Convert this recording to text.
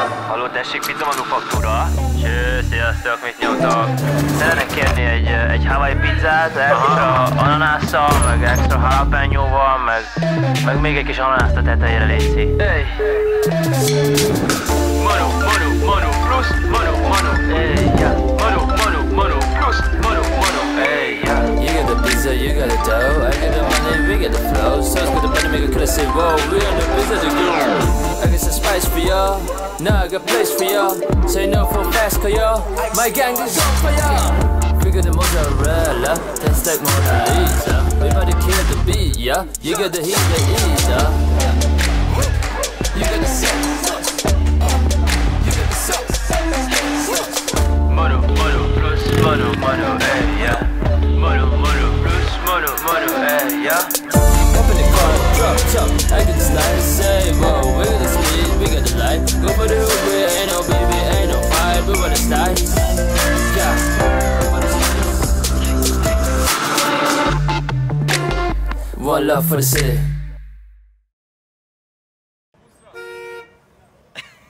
Halló, tessék, pizza manufaktúra. Sziasztok, mit nyomtok? Szeretnék kérni egy Hawaii pizzát, extra ananásszal, meg extra jalapeñóval, meg még egy kis ananászt a tetejére, létszi. Hey. Manu, plusz, manu, hey, yeah. Manu, plusz, manu, hey, yeah. You got the pizza, you got the dough, I got the money, we got the flow. Sounds good, the money maker coulda said, whoa, we on the pizza to go. I got some spice for y'all, now I got place for y'all. Say no for fast, cause y'all, my gang is on for y'all. We got the mozzarella, tastes like Mona Lisa. We about to kill the beat, yeah. You got the heat, the eater. You got the sauce. You got the sauce. Manu, plus, manu, hey, yeah. Manu, plus, manu, hey, yeah. Up in the car, drop top, I get the slide, say, whoa, we got the speed, we got the light. Go for the hoop, ain't no baby, ain't no fight, we wanna slide. Yeah. One love for the city.